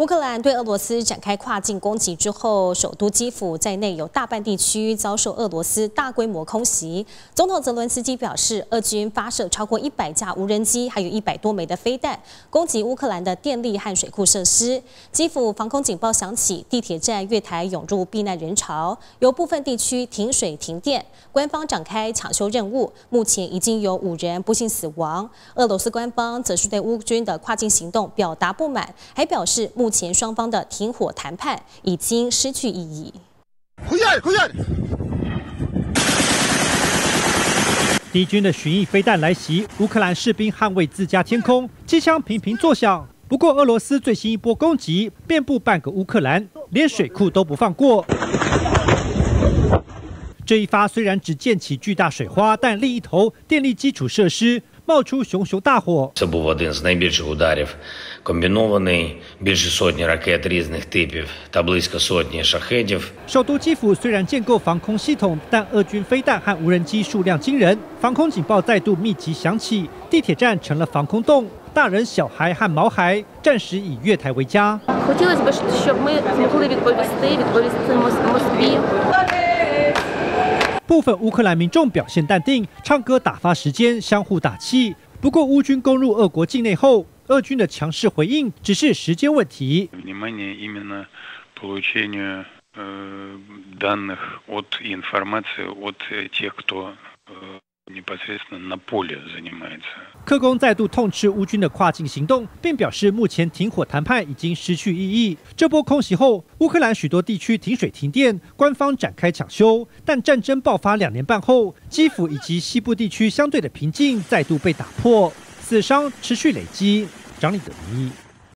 乌克兰对俄罗斯展开跨境攻击之后，首都基辅在内有大半地区遭受俄罗斯大规模空袭。总统泽伦斯基表示，俄军发射超过100架无人机，还有100多枚的飞弹，攻击乌克兰的电力和水库设施。基辅防空警报响起，地铁站、月台涌入避难人潮，有部分地区停水停电。官方展开抢修任务，目前已经有5人不幸死亡。俄罗斯官方则是对乌军的跨境行动表达不满，还表示目前双方的停火谈判已经失去意义。 敌军的巡弋飞弹来袭，乌克兰士兵捍卫自家天空，机枪频频作响。不过，俄罗斯最新一波攻击遍布半个乌克兰，连水库都不放过。这一发虽然只溅起巨大水花，但另一头电力基础设施冒出熊熊大火。 Це був один з найбільших ударів, комбінований, більше сотні ракет різних типів та близько сотні шахедів. 首都基辅虽然建构防空系统，但俄军飞弹和无人机数量惊人，防空警报再度密集响起，地铁站成了防空洞，大人、小孩和毛孩暂时以月台为家。 Хотілося б, щоб ми змогли відповісти Москві. 部分乌克兰民众表现淡定，唱歌打发时间，相互打气。不过，乌军攻入俄国境内后，俄军的强势回应只是时间问题。 Внимание именно получению данных от информации от тех, кто непосредственно на поле занимается. 克宫再度痛斥乌军的跨境行动，并表示目前停火谈判已经失去意义。这波空袭后，乌克兰许多地区停水停电，官方展开抢修。但战争爆发2年半后，基辅以及西部地区相对的平静再度被打破，死伤持续累积。张立德评议。